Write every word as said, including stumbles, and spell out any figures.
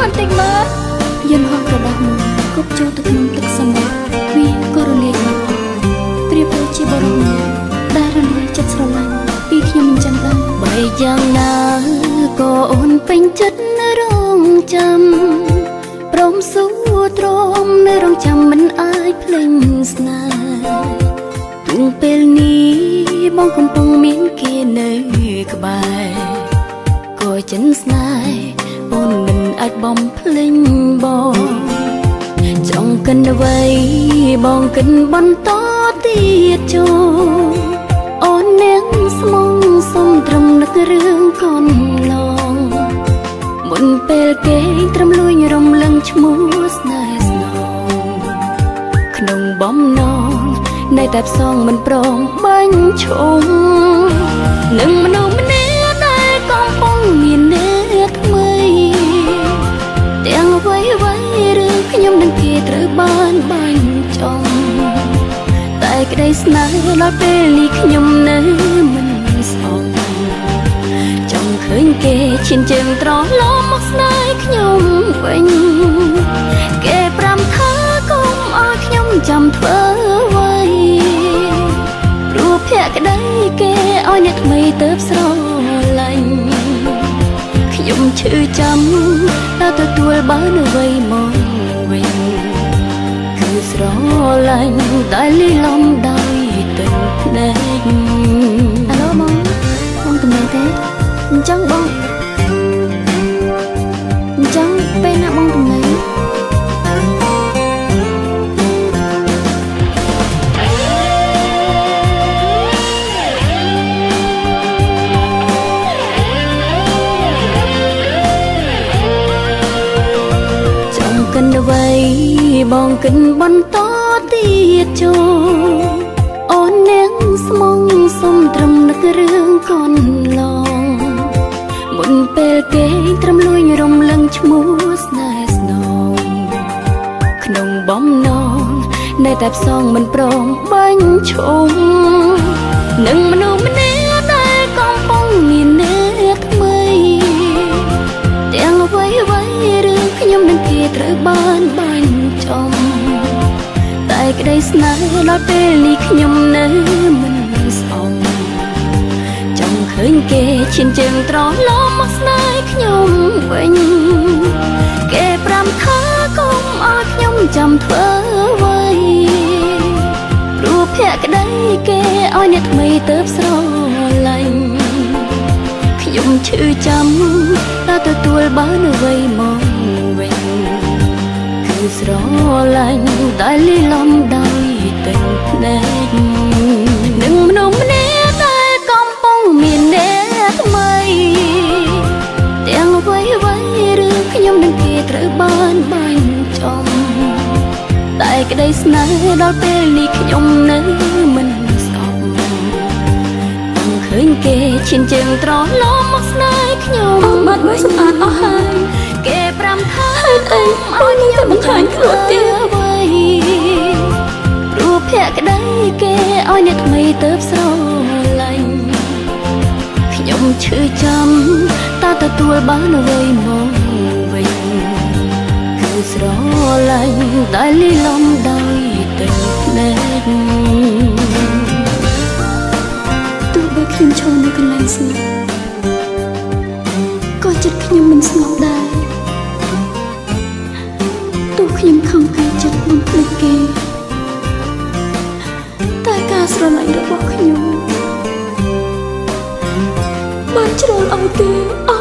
បន្តិចមើលយន្តហោះក្រដាស់មួយគប់ចូលទៅក្នុងទឹកសមុទ្រវាក៏រលាយបាត់អស់ប្រៀបដូចជាបរិយាដែលរលាយចិត្តស្រឡាញ់ពីខ្ញុំអញ្ចឹងដែរបើយ៉ាងណាក៏អូនពេញចិត្តរងចាំព្រមសួរទ្រាំនៅរងចាំមិនអាចភ្លេចស្នេហ៍ទុំពេលនេះបងកំពុងមានគេនៅក្បែរក៏ចិនស្នេហ៍អូនមិនអាចបំភ្លេចបងចង់កិនអ្វីបងកិនបន្តទៀតចូលអូននាងស្មងសុំត្រឹមនឹករឿងកូនឡងមុនពេលគេត្រឹមលួញរំលឹងឈ្មោះស្នេហ៍ស្នងក្នុងបំណងនៅតែផ្សងមិនព្រមបាញ់ឈុំនឹងមនុស្សម្នាក់ដែលកំពុងមានអ្នកថ្មីទាំងអ្វីអ្វីរឿងខ្ញុំនឹងគេត្រូវបានបាញ់ចំតែក្តីស្នេហ៍ដល់ពេលនេះខ្ញុំនៅមិនស្អប់ចង់ឃើញគេឈានជើងត្រឡប់មកស្នេហ៍ខ្ញុំវិញគេប្រាំថាកុំឲ្យខ្ញុំចាំធ្វើអ្វីព្រោះភក្តីគេឲ្យអ្នកថ្មីទៅស្រឡាញ់ខ្ញុំឈឺចាំដល់ទទួលបានអ្វីមកវិញគឺស្រឡាញ់តែលីលំដោយទឹកភ្នែកអាឡូបងបងទំនេរទេអញ្ចឹងបងអញ្ចឹងពេលណាបងទំនេរកិនអ្វីបងកិនបន្តទៀតចូលអូននាងស្មងសុំត្រឹមនឹករឿងកូនឡងមុនពេលគេត្រឹមលួញរំលឹងឈ្មោះស្នេហ៍ស្នងក្នុងបំណងនៅតែផ្សងមិនព្រមបាញ់ឈុំនឹងមនុស្សម្នាក់ដែលកំពុងមានអ្នកថ្មីទាំងអ្វីអ្វីរឿងខ្ញុំនឹងគេត្រូវបានបាញ់ចំតែក្តីស្នេហ៍ដល់ពេលនេះខ្ញុំនៅមិនស្អប់ចង់ឃើញគេឈានជើងត្រឡប់មកស្នេហ៍ខ្ញុំវិញគេប្រាំថាកុំឲ្យខ្ញុំចាំធ្វើអ្វីព្រោះភក្តីគេឲ្យអ្នកថ្មីទៅស្រឡាញ់ខ្ញុំឈឺចាំដល់ទទួលបានអ្វីមកវិញគឺស្រឡាញ់តែលីលំដោយទឹកភ្នែកនឹងមនុស្សម្នាក់ដែលកំពុងមានអ្នកថ្មីទាំងអ្វីអ្វីរឿងខ្ញុំនឹងគេត្រូវបានបាញ់ចំតែក្តីស្នេហ៍ដល់ពេលនេះខ្ញុំនៅមិនស្អប់ឃើញគេឈានជើងត្រឡប់មកស្នេហ៍ខ្ញុំបាត់មកសម្អាតអស់ហើយគេប្រាំថាហេតុអីអូននឹងតែបង្ហាញខ្លួនទៀតអ្វីព្រោះភក្តីគេឲ្យអ្នកថ្មីទៅស្រឡាញ់ខ្ញុំឈឺចាំតើទទួលបានអ្វីមកវិញគឺស្រឡាញ់តែលីលំដោយទឹកភ្នែកខ្ញុំឈរនៅកន្លែងស្ងប់ក៏ចិត្តខ្ញុំមិនស្ងប់ដែរទោះខ្ញុំខំកាយចិត្តបំភ្លេចគេតែការស្រឡាញ់របស់ខ្ញុំបានជ្រុលឲ្យគេអ